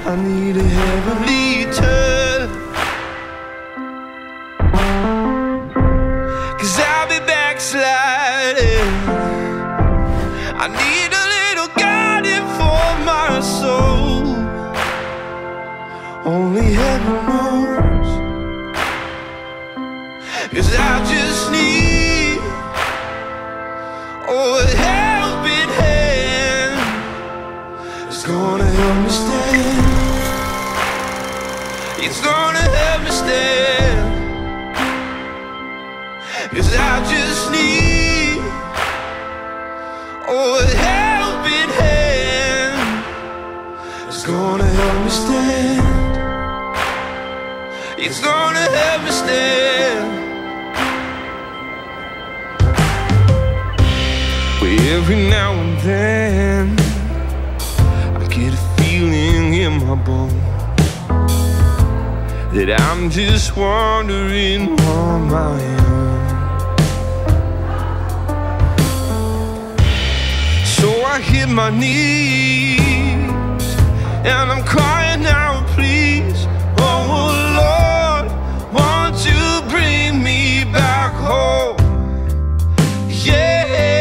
I need a heavenly touch, 'cause I'll be backsliding. I need a little guiding for my soul. Only heaven knows, 'cause I just need a helping hand. It's gonna help me stand. It's gonna help me stand. 'Cause I just need a helping hand. It's gonna help me stand. It's gonna help me stand. But every now and then I get a feeling in my bones that I'm just wandering on my own. So I hit my knees and I'm crying out, please, oh Lord, won't you bring me back home? Yeah.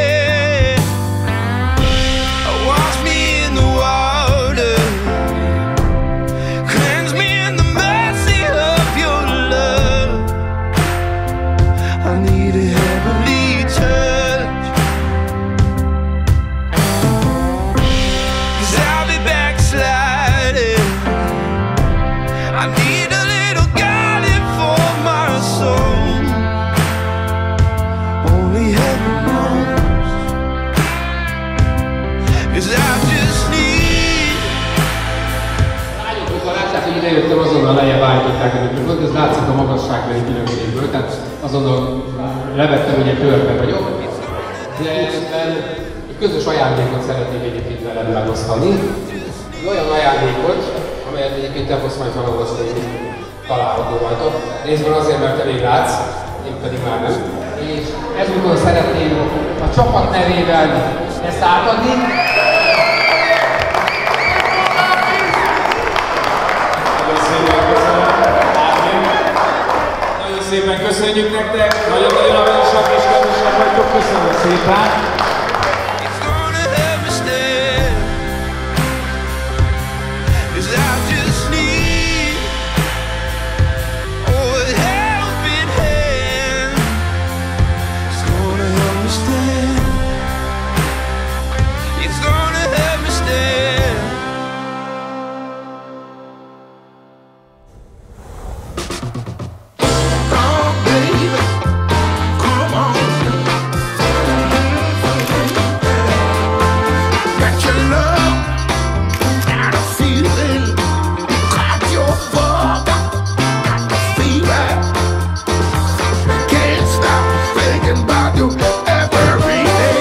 Wash me in the water, cleanse me in the mercy of your love. I need a heavenly touch, 'cause I'll be backsliding. I need a little guiding for my soul. Only heaven knows, 'cause I just need. Amikor látják, hogy idejöttem, azonnal lejjebb állították a mikrofont, ez látszik a magasságbeli különbségből, tehát azonnal levettem, hogy egy körbe vagyok. Illetve egy közös ajándékot szeretnék egyébként veled megosztani. Egy olyan ajándékot, amelyet egyébként te fogsz majd hamarozni, található rajta. Részben azért, mert te még látsz, én pedig már nem. És ezúttal szeretném a csapat nevében ezt átadni. Nagyon szépen köszönjük nektek, nagyon-nagyon aranyosak és kedvesek vagytok, köszönöm szépen! It's gonna help me stand, 'cause I just need a helping hand. It's gonna help me stand. It's gonna help me stand. Oh baby, come on. Got your love and a feeling. Caught your bug, got the fever. Can't stop thinking about you every day.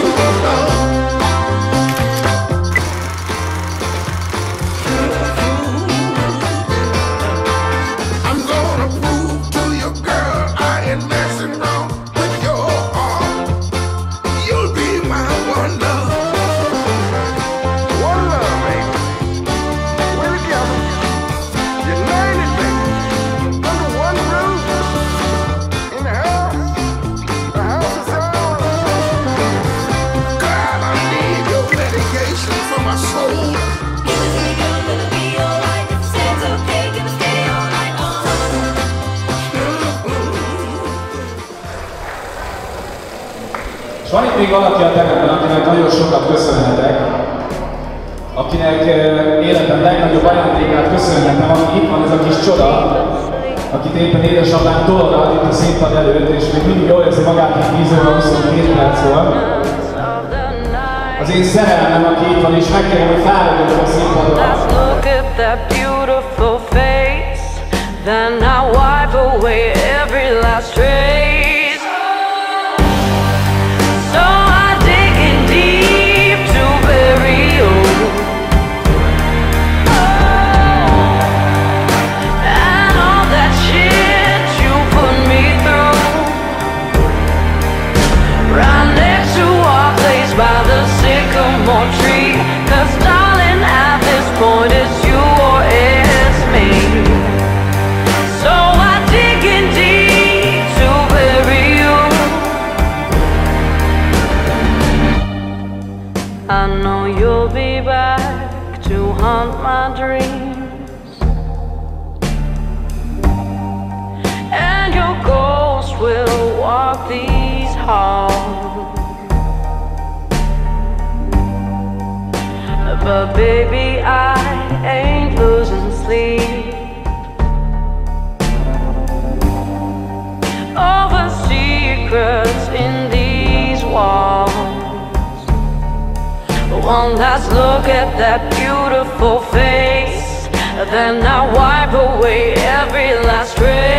I'm gonna prove to you, girl, I ain't messing around with your heart. You'll be my one love. One love, baby. We're together. United, baby. Under one roof. In the house. The house is ours. God, I need your medication for my soul. És van itt még valaki a teremben, akinek nagyon sokat köszönhetek, akinek életem legnagyobb ajándékát köszönhetem, aki itt van, ez a kis csoda, akit éppen édesapám tologat itt a színpad előtt, és még mindig jól érzi magát, hogy 10 óra 22 perc volt. Az én szerelmem, aki itt van, és megkérem, hogy fáradjon a színpadra. Look at that beautiful face, then I wipe away every last trace. So I dig in deep to bury you. And all that shit you put me through. Right next to our place by the sycamore tree. 'Cause darling, at this point it's you or it. dreams, and your ghost will walk these halls. But baby, I ain't losing sleep over secrets in these walls. One last look at that beautiful face, then I wipe away every last trace.